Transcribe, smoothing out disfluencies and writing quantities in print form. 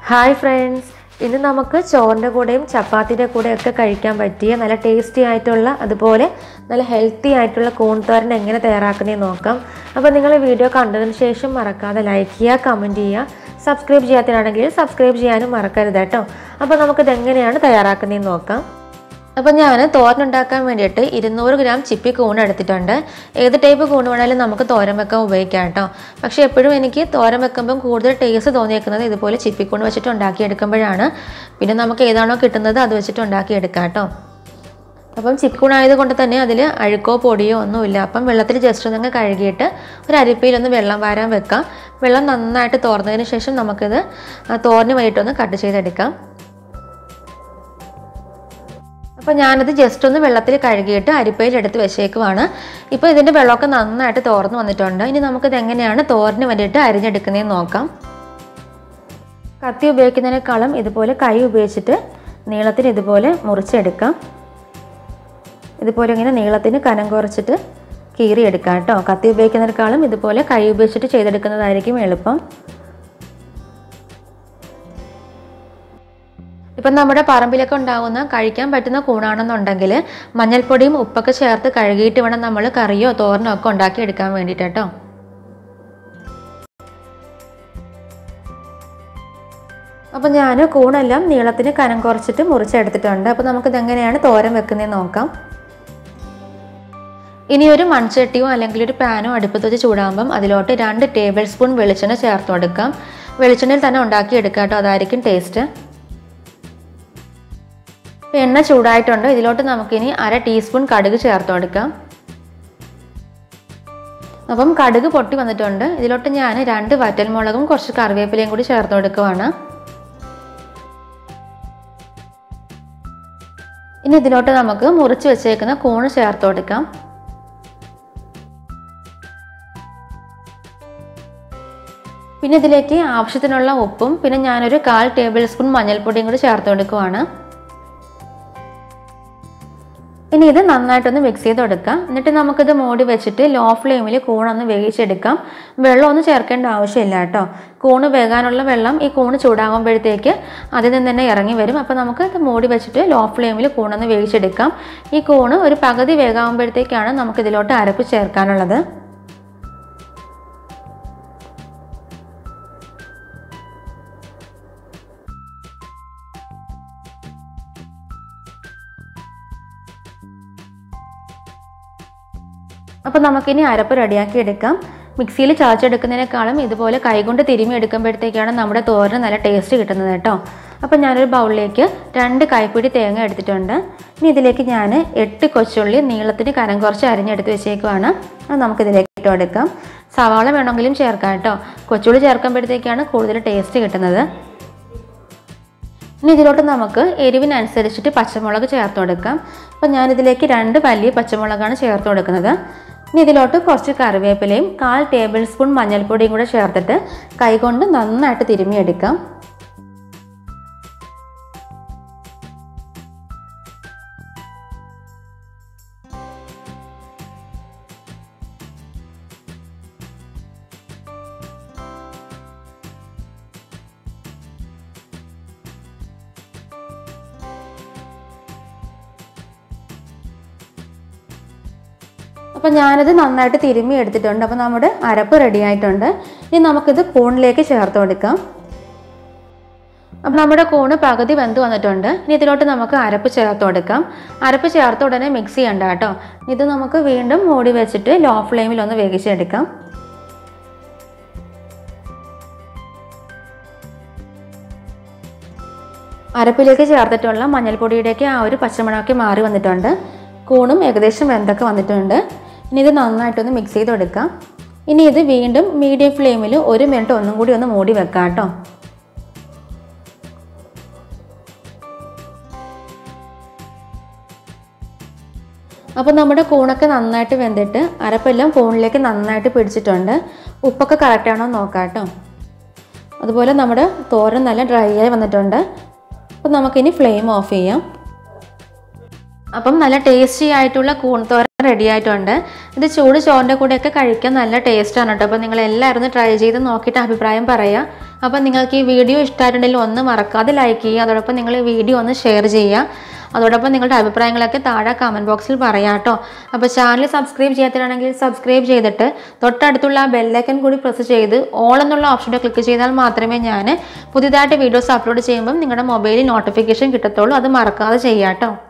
Hi friends, ഇന്ന് നമുക്ക് ചോറിന്റെ കൂടെയും ചപ്പാത്തിയുടെ കൂടെയൊക്കെ കഴിക്കാൻ പറ്റിയ നല്ല ടേസ്റ്റി ആയിട്ടുള്ള അതുപോലെ നല്ല ഹെൽത്തി ആയിട്ടുള്ള കൂൺ തോരൻ എങ്ങനെ തയ്യാറാക്കുന്നതെന്ന് നോക്കാം. അപ്പോൾ നിങ്ങൾ വീഡിയോ കണ്ടതിന് ശേഷം മറക്കാതെ ലൈക്ക് ചെയ്യുക, കമന്റ് ചെയ്യുക, സബ്സ്ക്രൈബ് ചെയ്യാത്തവരാണെങ്കിൽ സബ്സ്ക്രൈബ് ചെയ്യാനും മറക്കരുത് കേട്ടോ. അപ്പോൾ നമുക്ക് ഇത് എങ്ങനെയാണ് തയ്യാറാക്കുന്നതെന്ന് നോക്കാം. അപ്പോൾ ഞാൻ തോരൻ ഉണ്ടാക്കാൻ വേണ്ടിയിട്ട് 200 ഗ്രാം ചിപ്പി കൂൺ എടുത്തിട്ടുണ്ട്. ഏത് ടൈപ്പ് കൂൺ വേണമെങ്കിലും നമുക്ക് തോരൻ വെക്കാൻ ഉപയോഗിക്കാം കേട്ടോ. പക്ഷേ എപ്പോഴും എനിക്ക് തോരൻ വെക്കുമ്പം കൂടുതൽ ടേസ്റ്റ് തോന്നിയേക്കുന്നത് ഇതുപോലെ ചിപ്പിക്കൂൺ വെച്ചിട്ട് ഉണ്ടാക്കിയെടുക്കുമ്പോഴാണ്. പിന്നെ നമുക്ക് ഏതാണോ കിട്ടുന്നത് അത് വെച്ചിട്ട് ഉണ്ടാക്കിയെടുക്കാം കേട്ടോ. അപ്പം ചിപ്പിക്കൂൺ ആയതുകൊണ്ട് തന്നെ അതിൽ അഴുക്കോ പൊടിയോ ഒന്നുമില്ല. അപ്പം വെള്ളത്തിൽ ജസ്റ്റ് ഒന്ന് കഴുകിയിട്ട് ഒരു അരിപ്പയിലൊന്ന് വെള്ളം വാരാൻ വെക്കാം. വെള്ളം നന്നായിട്ട് തോർന്നതിന് ശേഷം നമുക്കിത് തോരന് വേണ്ടിയിട്ടൊന്ന് കട്ട് ചെയ്തെടുക്കാം. അപ്പോൾ ഞാനത് ജസ്റ്റ് ഒന്ന് വെള്ളത്തിൽ കഴുകിയിട്ട് അരിപ്പയിൽ എടുത്ത് വെച്ചേക്കുവാണ്. ഇപ്പോൾ ഇതിൻ്റെ വെള്ളമൊക്കെ നന്നായിട്ട് തോർന്ന് വന്നിട്ടുണ്ട്. ഇനി നമുക്കിത് എങ്ങനെയാണ് തോരന് വേണ്ടിയിട്ട് അരിഞ്ഞെടുക്കുന്നതെന്ന് നോക്കാം. കത്തി ഉപയോഗിക്കുന്നതിനേക്കാളും ഇതുപോലെ കൈ ഉപയോഗിച്ചിട്ട് നീളത്തിന് ഇതുപോലെ മുറിച്ചെടുക്കാം. ഇതുപോലെ ഇങ്ങനെ നീളത്തിന് കനം കുറച്ചിട്ട് കീറിയെടുക്കാം കേട്ടോ. കത്തി ഉപയോഗിക്കുന്നതിനേക്കാളും ഇതുപോലെ കൈ ഉപയോഗിച്ചിട്ട് ചെയ്തെടുക്കുന്നതായിരിക്കും എളുപ്പം. ഇപ്പം നമ്മുടെ പറമ്പിലൊക്കെ ഉണ്ടാകുന്ന കഴിക്കാൻ പറ്റുന്ന കൂണാണെന്നുണ്ടെങ്കിൽ മഞ്ഞൾപ്പൊടിയും ഉപ്പൊക്കെ ചേർത്ത് കഴുകിയിട്ട് വേണം നമ്മൾ കറിയോ തോരനോ ഒക്കെ ഉണ്ടാക്കിയെടുക്കാൻ വേണ്ടിയിട്ട് കേട്ടോ. അപ്പം ഞാൻ കൂണെല്ലാം നീളത്തിന് കനം കുറച്ചിട്ട് മുറിച്ചെടുത്തിട്ടുണ്ട്. അപ്പോൾ നമുക്കിത് എങ്ങനെയാണ് തോരൻ വെക്കുന്നതെന്ന് നോക്കാം. ഇനി ഒരു മൺചട്ടിയോ അല്ലെങ്കിൽ ഒരു പാനോ അടുപ്പത്ത് വെച്ച് ചൂടാകുമ്പം അതിലോട്ട് 2 ടേബിൾ സ്പൂൺ വെളിച്ചെണ്ണ ചേർത്ത് കൊടുക്കാം. വെളിച്ചെണ്ണയിൽ തന്നെ ഉണ്ടാക്കിയെടുക്കാം കേട്ടോ, അതായിരിക്കും ടേസ്റ്റ്. എണ്ണ ചൂടായിട്ടുണ്ട്. ഇതിലോട്ട് നമുക്കിനി 1/2 ടീസ്പൂൺ കടുക് ചേർത്ത് കൊടുക്കാം. അപ്പം കടുക് പൊട്ടി വന്നിട്ടുണ്ട്. ഇതിലോട്ട് ഞാൻ 2 വറ്റൽമുളകും കുറച്ച് കറിവേപ്പിലയും കൂടി ചേർത്ത് കൊടുക്കുവാണ്. ഇനി ഇതിലോട്ട് നമുക്ക് മുറിച്ച് വെച്ചേക്കുന്ന കൂണ് ചേർത്ത് കൊടുക്കാം. പിന്നെ ഇതിലേക്ക് ആവശ്യത്തിനുള്ള ഉപ്പും പിന്നെ ഞാനൊരു 1/4 ടേബിൾ സ്പൂൺ മഞ്ഞൾപ്പൊടിയും കൂടി ചേർത്ത് കൊടുക്കുവാണ്. ഇനി ഇത് നന്നായിട്ടൊന്ന് മിക്സ് ചെയ്ത് കൊടുക്കാം. എന്നിട്ട് നമുക്കിത് മൂടി വെച്ചിട്ട് ലോ ഫ്ലെയിമിൽ കൂണൊന്ന് വേവിച്ചെടുക്കാം. വെള്ളമൊന്നും ചേർക്കേണ്ട ആവശ്യമില്ല കേട്ടോ. കൂണ് വേകാനുള്ള വെള്ളം ഈ കൂണ് ചൂടാകുമ്പോഴത്തേക്ക് അതിൽ നിന്ന് തന്നെ ഇറങ്ങി വരും. അപ്പോൾ നമുക്ക് ഇത് മൂടി വെച്ചിട്ട് ലോ ഫ്ലെയിമിൽ കൂണൊന്ന് വേവിച്ചെടുക്കാം. ഈ കൂണ് ഒരു പകുതി വേകാകുമ്പോഴത്തേക്കാണ് നമുക്കിതിലോട്ട് അരപ്പ് ചേർക്കാനുള്ളത്. അപ്പോൾ നമുക്കിനി അരപ്പ് റെഡിയാക്കി എടുക്കാം. മിക്സിയിൽ ചതച്ചെടുക്കുന്നതിനേക്കാളും ഇതുപോലെ കൈകൊണ്ട് തിരുമ്മി എടുക്കുമ്പോഴത്തേക്കാണ് നമ്മുടെ തോരന് നല്ല ടേസ്റ്റ് കിട്ടുന്നത് കേട്ടോ. അപ്പോൾ ഞാനൊരു ബൗളിലേക്ക് 2 കൈപ്പിടി തേങ്ങ എടുത്തിട്ടുണ്ട്. ഇനി ഇതിലേക്ക് ഞാൻ 8 കൊച്ചുള്ളി നീളത്തിന് കനം കുറച്ച് അരിഞ്ഞെടുത്ത് വെച്ചേക്കുവാണ്. അത് നമുക്കിതിലേക്ക് ഇട്ട് കൊടുക്കാം. സവാള വേണമെങ്കിലും ചേർക്കാം കേട്ടോ. കൊച്ചുള്ളി ചേർക്കുമ്പോഴത്തേക്കാണ് കൂടുതൽ ടേസ്റ്റ് കിട്ടുന്നത്. ഇനി ഇതിലോട്ട് നമുക്ക് എരിവിനനുസരിച്ചിട്ട് പച്ചമുളക് ചേർത്ത് കൊടുക്കാം. അപ്പോൾ ഞാനിതിലേക്ക് 2 വലിയ പച്ചമുളകാണ് ചേർത്ത് കൊടുക്കുന്നത്. ഇനി ഇതിലോട്ട് കുറച്ച് കറിവേപ്പിലയും 1/4 ടേബിൾ സ്പൂൺ മഞ്ഞൾപ്പൊടിയും കൂടെ ചേർത്തിട്ട് കൈകൊണ്ട് നന്നായിട്ട് തിരുമ്മിയെടുക്കാം. അപ്പോൾ ഞാനത് നന്നായിട്ട് തിരുമ്മി എടുത്തിട്ടുണ്ട്. അപ്പോൾ നമ്മുടെ അരപ്പ് റെഡി ആയിട്ടുണ്ട്. ഇനി നമുക്കിത് കൂണിലേക്ക് ചേർത്ത് കൊടുക്കാം. അപ്പോൾ നമ്മുടെ കൂണ് പകുതി വെന്ത് വന്നിട്ടുണ്ട്. ഇനി ഇതിലോട്ട് നമുക്ക് അരപ്പ് ചേർത്ത് കൊടുക്കാം. അരപ്പ് ചേർത്ത ഉടനെ മിക്സ് ചെയ്യണ്ട കേട്ടോ. ഇത് നമുക്ക് വീണ്ടും മൂടി വെച്ചിട്ട് ലോ ഫ്ലെയിമിൽ ഒന്ന് വേവിച്ചെടുക്കാം. അരപ്പിലേക്ക് ചേർത്തിട്ടുള്ള മഞ്ഞൾപ്പൊടിയുടെയൊക്കെ ആ ഒരു പച്ചമണമൊക്കെ മാറി വന്നിട്ടുണ്ട്. കൂണും ഏകദേശം വെന്തൊക്കെ വന്നിട്ടുണ്ട്. ഇനി ഇത് നന്നായിട്ടൊന്ന് മിക്സ് ചെയ്ത് കൊടുക്കാം. ഇനി ഇത് വീണ്ടും മീഡിയം ഫ്ലെയിമിൽ 1 മിനിറ്റ് ഒന്നും കൂടി ഒന്ന് മൂടി വെക്കാം കേട്ടോ. അപ്പോൾ നമ്മുടെ കൂണൊക്കെ നന്നായിട്ട് വെന്തിട്ട് അരപ്പെല്ലാം കൂണിലേക്ക് നന്നായിട്ട് പിടിച്ചിട്ടുണ്ട്. ഉപ്പൊക്കെ കറക്റ്റാണോ നോക്കാം കേട്ടോ. അതുപോലെ നമ്മുടെ തോരൻ നല്ല ഡ്രൈ ആയി വന്നിട്ടുണ്ട്. അപ്പോൾ നമുക്കിനി ഫ്ലെയിം ഓഫ് ചെയ്യാം. അപ്പം നല്ല ടേസ്റ്റി ആയിട്ടുള്ള കൂൺ തോരൻ റെഡി ആയിട്ടുണ്ട്. ഇത് ചൂട് ചോറിൻ്റെ കൂടെയൊക്കെ കഴിക്കാൻ നല്ല ടേസ്റ്റാണ് കേട്ടോ. അപ്പോൾ നിങ്ങൾ എല്ലാവരും ഒന്ന് ട്രൈ ചെയ്ത് നോക്കിയിട്ട് അഭിപ്രായം പറയുക. അപ്പോൾ നിങ്ങൾക്ക് ഈ വീഡിയോ ഇഷ്ടമായിട്ടുണ്ടെങ്കിൽ ഒന്ന് മറക്കാതെ ലൈക്ക് ചെയ്യുക. അതോടൊപ്പം നിങ്ങൾ ഈ വീഡിയോ ഒന്ന് ഷെയർ ചെയ്യുക. അതോടൊപ്പം നിങ്ങളുടെ അഭിപ്രായങ്ങളൊക്കെ താഴെ കമൻറ്റ് ബോക്സിൽ പറയാം കേട്ടോ. അപ്പോൾ ചാനൽ സബ്സ്ക്രൈബ് ചെയ്യാത്തതാണെങ്കിൽ സബ്സ്ക്രൈബ് ചെയ്തിട്ട് തൊട്ടടുത്തുള്ള ആ ബെല്ലൈക്കൺ കൂടി പ്രസ് ചെയ്ത് ഓൾ എന്നുള്ള ഓപ്ഷനിൽ ക്ലിക്ക് ചെയ്താൽ മാത്രമേ ഞാൻ പുതിയതായിട്ട് വീഡിയോസ് അപ്ലോഡ് ചെയ്യുമ്പം നിങ്ങളുടെ മൊബൈലിൽ നോട്ടിഫിക്കേഷൻ കിട്ടത്തുള്ളൂ. അത് മറക്കാതെ ചെയ്യാം കേട്ടോ.